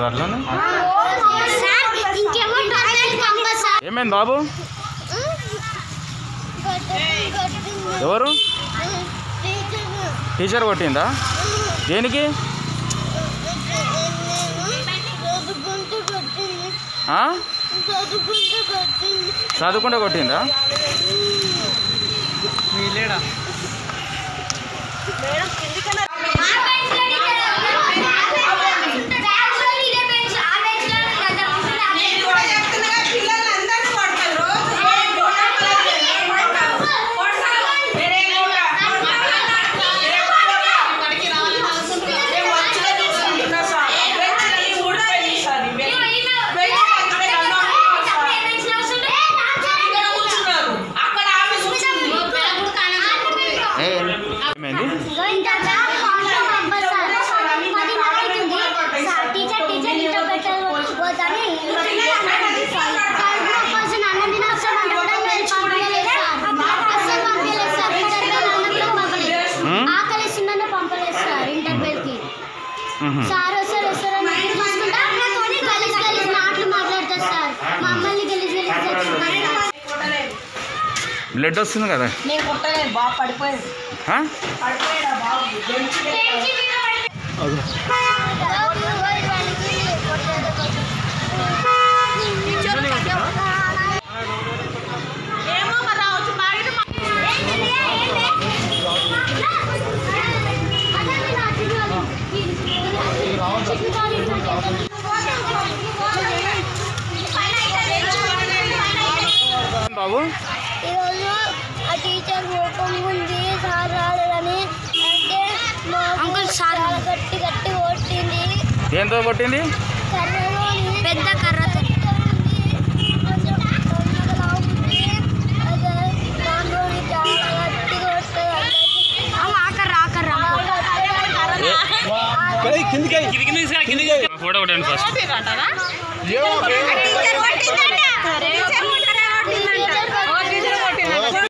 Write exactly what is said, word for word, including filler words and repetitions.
అట్లా ఏమైంది బాబు? ఎవరు? టీచర్ కొట్టిందా? దేనికి? చదువుకుంటే కొట్టిందా? సార్ వస్తారు వస్తారు మాటలు మాట్లాడతారు సార్. మమ్మల్ని గెలిచి బ్లడ్ వస్తుంది కదా? నేను కొట్టలేదు బాబు, పడిపోయాడు పడిపోయాడా బాబు. బాబు ఈరోజు ఆ టీచర్ కోపం ఉంది సార్ రాలేదని అంటే చాలా గట్టి గట్టి కొట్టింది. ఏంతో కొట్టింది? పెద్ద కర్రతో. ఫోటో కొట్టండి ఫస్ట్.